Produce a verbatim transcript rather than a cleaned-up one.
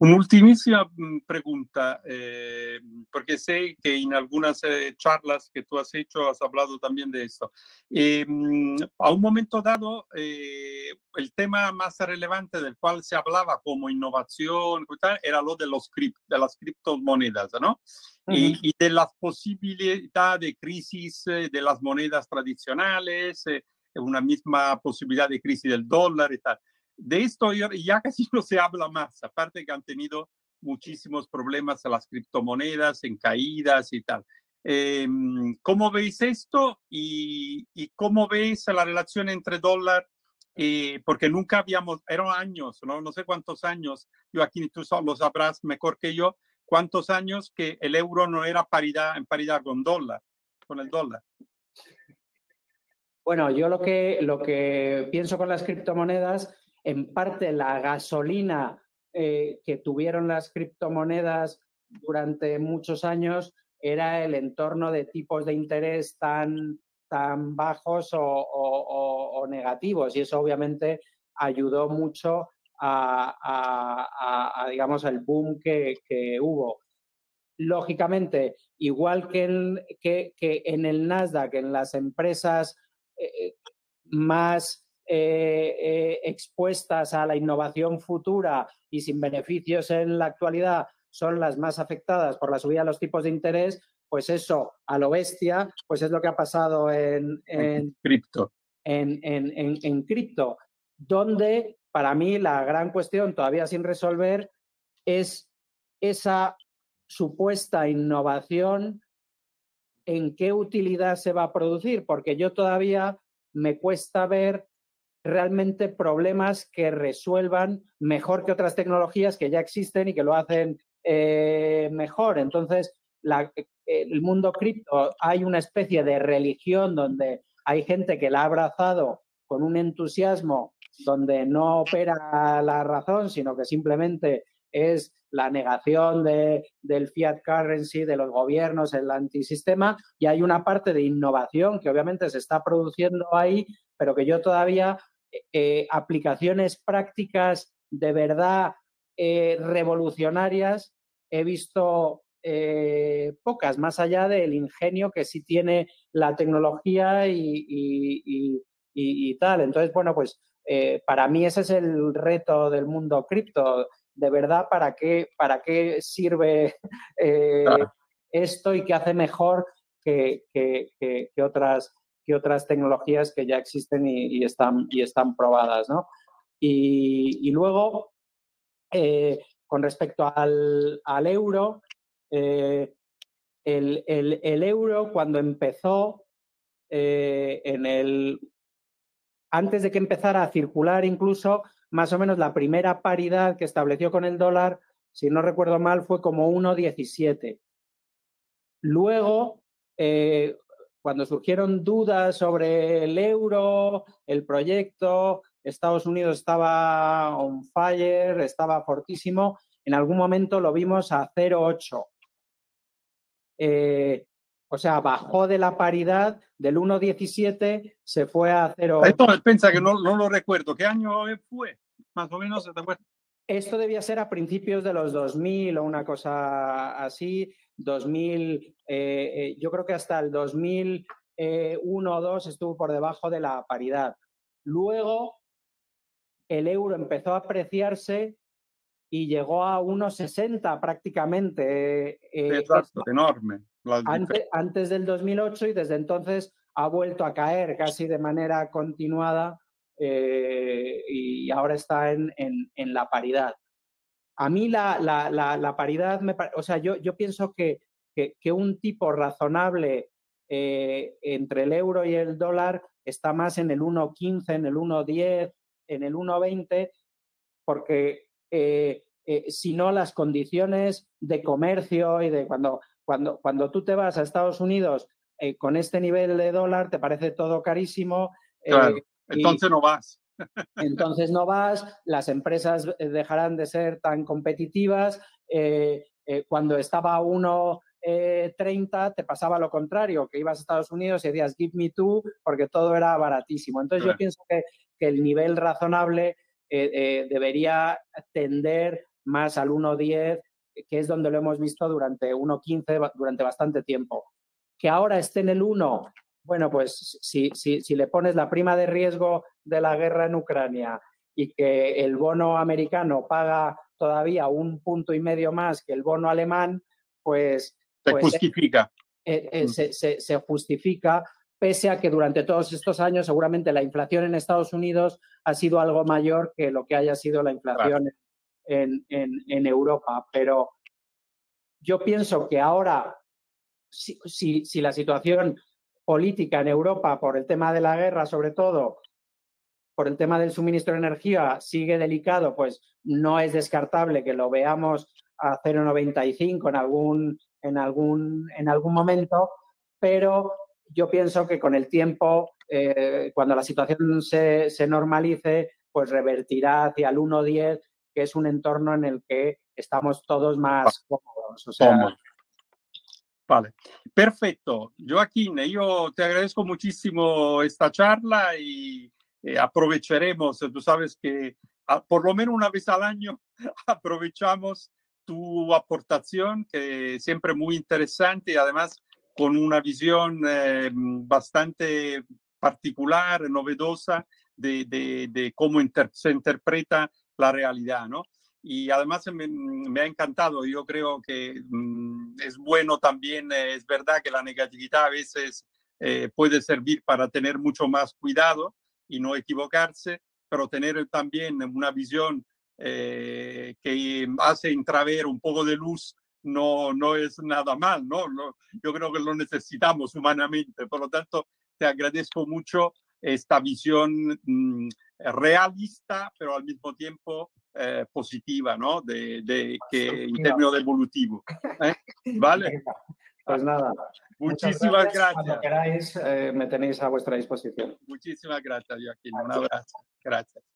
Un'ultimissima pregunta, eh, porque sé que en algunas eh, charlas que tú has hecho has hablado también de esto. Eh, a un momento dado, eh, el tema más relevante del cual se hablaba como innovación era lo de, los cripto, de las criptomonedas, ¿no? Uh-huh. y, y de las posibilidades de crisis de las monedas tradicionales, eh, una misma posibilidad de crisis del dólar y tal. De esto ya casi no se habla más, aparte que han tenido muchísimos problemas a las criptomonedas en caídas y tal. Eh, ¿Cómo veis esto y, y cómo veis la relación entre dólar? Eh, porque nunca habíamos, eran años, ¿no? no sé cuántos años, yo aquí tú lo sabrás mejor que yo, cuántos años que el euro no era paridad, en paridad con dólar, con el dólar. Bueno, yo lo que, lo que pienso con las criptomonedas, en parte la gasolina eh, que tuvieron las criptomonedas durante muchos años era el entorno de tipos de interés tan, tan bajos o, o, o negativos, y eso obviamente ayudó mucho a, a, a, a digamos, el boom que, que hubo. Lógicamente, igual que en, que, que en el Nasdaq, en las empresas eh, más eh, eh, expuestas a la innovación futura y sin beneficios en la actualidad son las más afectadas por la subida de los tipos de interés, pues eso, a lo bestia, pues es lo que ha pasado en, en cripto. En, en, en, en cripto, donde para mí la gran cuestión todavía sin resolver es esa supuesta innovación, en qué utilidad se va a producir, porque yo todavía me cuesta ver realmente problemas que resuelvan mejor que otras tecnologías que ya existen y que lo hacen eh, mejor. Entonces, la, el mundo cripto, hay una especie de religión donde hay gente que la ha abrazado con un entusiasmo donde no opera la razón, sino que simplemente es la negación de, del fiat currency, de los gobiernos, el antisistema, y hay una parte de innovación que obviamente se está produciendo ahí, pero que yo todavía, eh, aplicaciones prácticas de verdad eh, revolucionarias, he visto eh, pocas, más allá del ingenio que sí tiene la tecnología y, y, y, y, y tal. Entonces, bueno, pues eh, para mí ese es el reto del mundo cripto. De verdad, ¿para qué, para qué sirve eh, claro. esto y qué hace mejor que, que, que, que, otras, que otras tecnologías que ya existen y, y, están, y están probadas, ¿no? Y, y luego, eh, con respecto al, al euro, eh, el, el, el euro cuando empezó eh, en el... Antes de que empezara a circular incluso, más o menos la primera paridad que estableció con el dólar, si no recuerdo mal, fue como uno diecisiete. Luego, eh, cuando surgieron dudas sobre el euro, el proyecto, Estados Unidos estaba on fire, estaba fortísimo, en algún momento lo vimos a cero coma ocho. Eh, o sea, bajó de la paridad del uno diecisiete, se fue a cero coma ocho. Esto pensa que no, no lo recuerdo. ¿Qué año fue? Más o menos, ¿te acuerdas? Esto debía ser a principios de los dos mil o una cosa así. dos mil, eh, eh, yo creo que hasta el dos mil uno o dos estuvo por debajo de la paridad. Luego, el euro empezó a apreciarse y llegó a uno sesenta prácticamente. Eh, Exacto, es enorme. Antes, antes del dos mil ocho, y desde entonces ha vuelto a caer casi de manera continuada eh, y ahora está en, en, en la paridad. A mí la, la, la, la paridad, me, o sea, yo, yo pienso que, que, que un tipo razonable eh, entre el euro y el dólar está más en el uno quince, en el uno diez, en el uno veinte, porque eh, eh, si no las condiciones de comercio y de cuando, cuando, cuando tú te vas a Estados Unidos eh, con este nivel de dólar, te parece todo carísimo. Claro, eh, entonces y, no vas. Entonces no vas, las empresas dejarán de ser tan competitivas. Eh, eh, cuando estaba a uno treinta te pasaba lo contrario, que ibas a Estados Unidos y decías give me two porque todo era baratísimo. Entonces claro. Yo pienso que, que el nivel razonable eh, eh, debería tender más al uno diez, que es donde lo hemos visto durante uno quince, durante bastante tiempo. Que ahora esté en el uno, bueno, pues si, si, si le pones la prima de riesgo de la guerra en Ucrania y que el bono americano paga todavía un punto y medio más que el bono alemán, pues... Se pues, justifica. Eh, eh, se, se, se justifica, pese a que durante todos estos años seguramente la inflación en Estados Unidos ha sido algo mayor que lo que haya sido la inflación claro. en, en, en Europa. Pero yo pienso que ahora, si, si, si la situación política en Europa, por el tema de la guerra sobre todo, por el tema del suministro de energía, sigue delicado, pues no es descartable que lo veamos a cero coma noventa y cinco en algún, en, algún, en algún momento, pero yo pienso que con el tiempo, eh, cuando la situación se, se normalice, pues revertirá hacia el uno diez, que es un entorno en el que estamos todos más cómodos. O sea, Cómodo. Vale, perfecto. Joaquín, yo te agradezco muchísimo esta charla y eh, aprovecharemos, tú sabes que a, por lo menos una vez al año aprovechamos tu aportación, que es siempre muy interesante y además con una visión eh, bastante particular, novedosa de, de, de cómo inter se interpreta la realidad, ¿no? Y además me, me ha encantado. Yo creo que mmm, es bueno también, eh, es verdad que la negatividad a veces eh, puede servir para tener mucho más cuidado y no equivocarse, pero tener también una visión eh, que hace entrever un poco de luz no, no es nada mal, ¿no? No, yo creo que lo necesitamos humanamente. Por lo tanto, te agradezco mucho esta visión mmm, realista, pero al mismo tiempo eh, positiva, ¿no? De, de que en términos de evolutivo. ¿Eh? ¿Vale? Pues nada. Muchísimas gracias. gracias. Cuando queráis, eh, me tenéis a vuestra disposición. Muchísimas gracias, Joaquín. Un abrazo. Gracias.